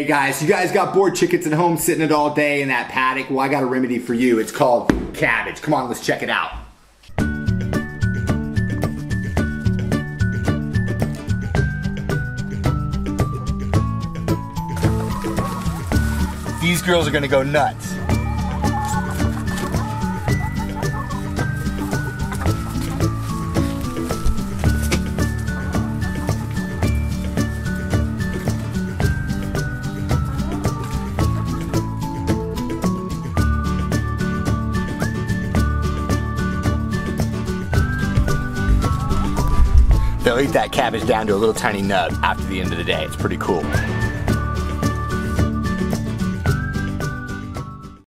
Hey guys, you guys got bored chickens at home sitting it all day in that paddock? Well, I got a remedy for you. It's called cabbage. Come on, let's check it out. These girls are gonna go nuts. They'll eat that cabbage down to a little tiny nub after the end of the day. It's pretty cool.